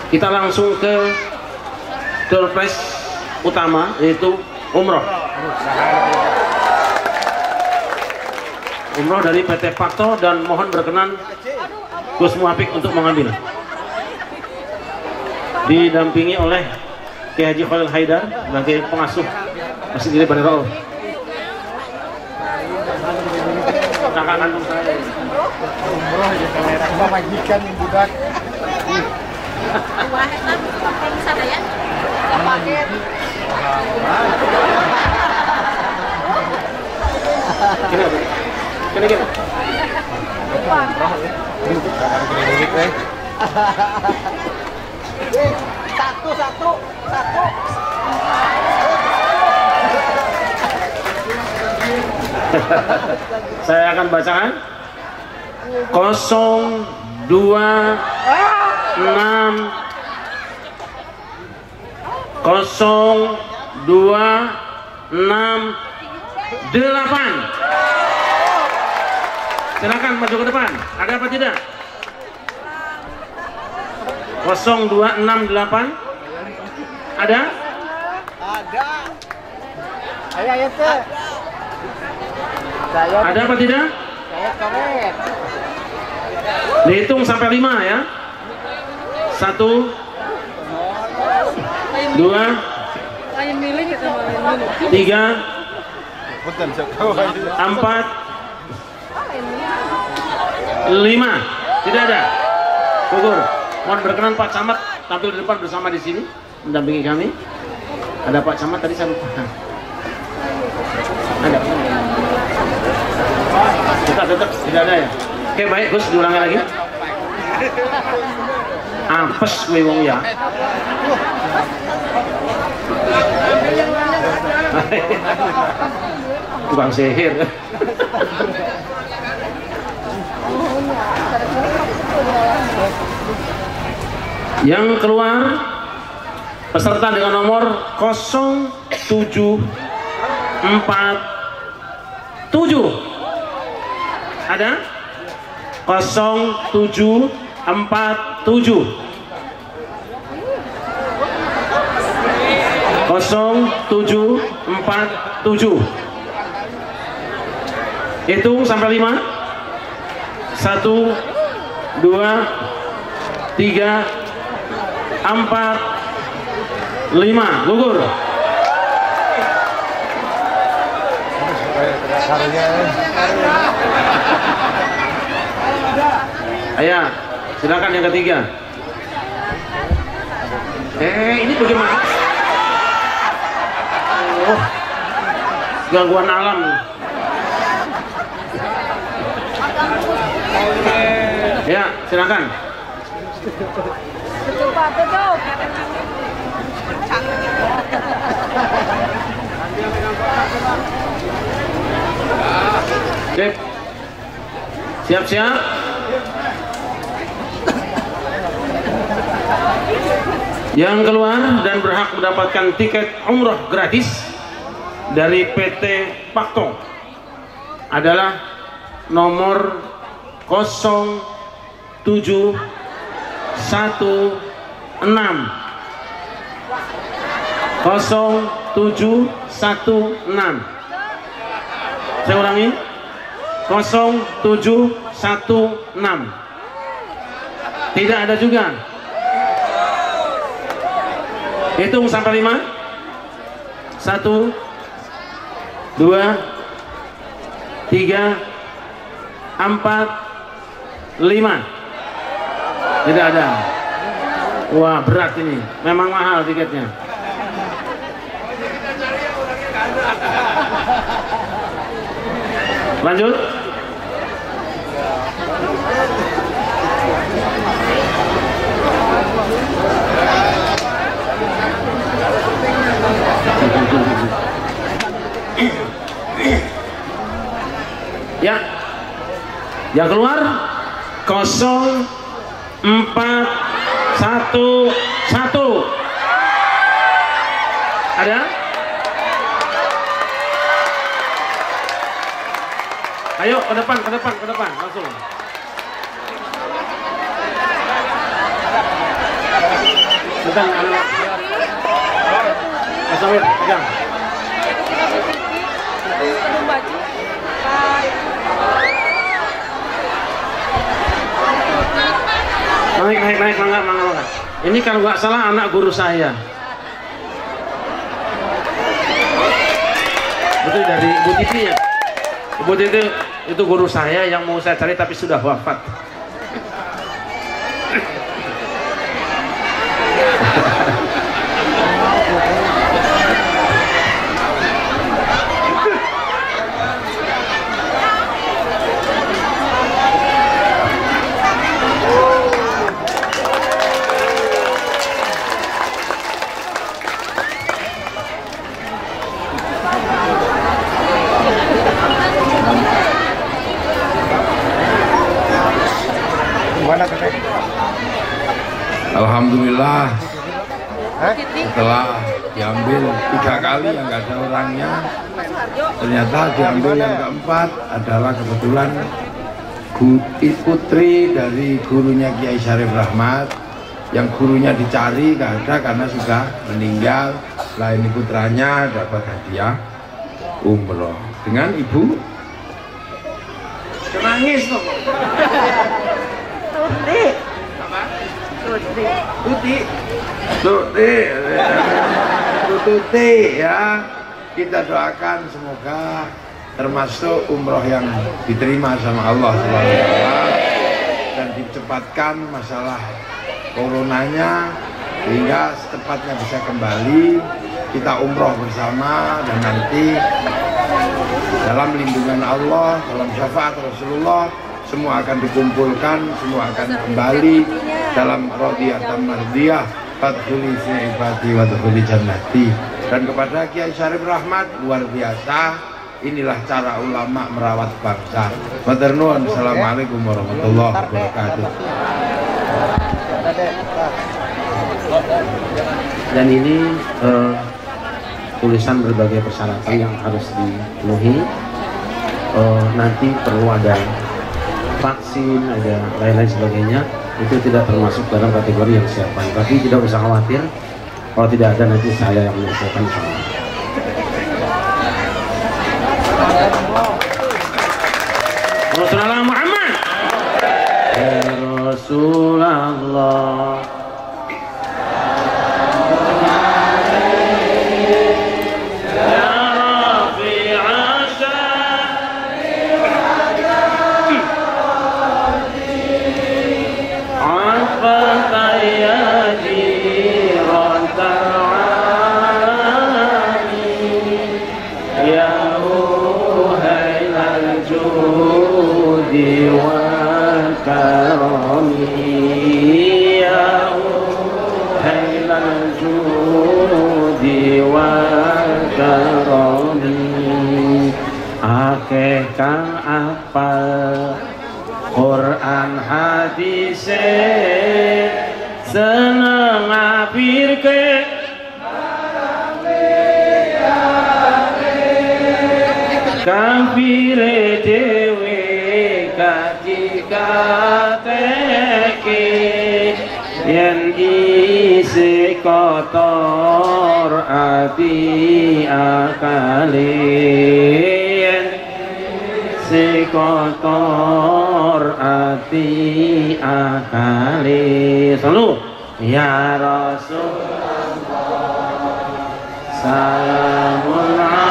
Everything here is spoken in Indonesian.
Kita langsung ke door prize utama, yaitu umroh. Umroh dari PT Pakto, dan mohon berkenan Gus Muafik untuk mengambil. Didampingi oleh Kiai Haji Khalil Haidar sebagai pengasuh Masjid Gede Bani Rauf. Kakak kandung saya. Umroh ya kamera majikan budak. Wah, kalau misalnya ya, nggak pakai. Gini. Satu. Saya akan bacakan 0268. Silakan maju ke depan. Ada apa tidak? 0268. Ada? Ada. Ayo teh. Ada apa tidak? Saya coret. Dihitung sampai 5 ya. 1 2 3 4 5. Tidak ada. Gugur. Mohon berkenan Pak Camat tampil di depan bersama di sini mendampingi kami. Ada Pak Camat tadi saya lupa. Ada. Kita tetap tidak ada ya. Oke, baik Gus, diulangi lagi. Apes kowe wong ya. Tukang sihir. Yang keluar peserta dengan nomor 0747. Ada? 0747. Hitung sampai 5. 1 2 3 4 5. Gugur. Ayo, silakan yang ketiga. Ini bagaimana? Oh, gangguan alam. Ya, silakan. Sip. Siap-siap. Yang keluar dan berhak mendapatkan tiket umroh gratis dari PT Pakto adalah nomor 0716. Saya ulangi, 0716. Tidak ada juga. Hitung sampai 5. 1 2 3 4 5. Tidak ada. Wah, berat ini. Memang mahal tiketnya. Lanjut. Ya, yang keluar 0411. Ada? Ayo ke depan langsung. Pegang anak. Mas Samir, pegang. Penuh baju. Naik, mangga. Ini kalau nggak salah anak guru saya. Betul, dari Ibu Titi ya. Ibu Titi itu guru saya yang mau saya cari tapi sudah wafat. Alhamdulillah, setelah diambil 3 kali yang nggak ada orangnya, ternyata diambil yang keempat adalah kebetulan putri dari gurunya Kiai Syarif Rahmat, yang gurunya dicari nggak ada karena sudah meninggal. Setelah ini putranya dapat hadiah umroh dengan ibu. Nangis kok. Tuti ya, kita doakan semoga termasuk umroh yang diterima sama Allah SWT dan dicepatkan masalah coronanya sehingga secepatnya bisa kembali, kita umroh bersama dan nanti dalam lindungan Allah, dalam syafaat Rasulullah semua akan dikumpulkan, semua akan kembali dalam radiyatan mardiyah, fadkhuli fi ibadi wa dkhuli jannati. Dan kepada Kiai Syarif Rahmat, luar biasa, inilah cara ulama merawat bangsa. Matur nuwun. Assalamualaikum warahmatullahi wabarakatuh. Dan ini tulisan berbagai persyaratan yang harus dipenuhi. Nanti perlu ada vaksin, ada lain-lain sebagainya, itu tidak termasuk dalam kategori yang siapkan. Tapi tidak usah khawatir, kalau tidak ada nanti saya yang menyelesaikan semua. Rasulullah Muhammad, ya Rasulullah. Akeh kang apal Quran hadis seneng ngapirke kafire dewe kaji kateke yen isi kotor ati akale si kotor ati akali. Selalu ya Rasulullah salamun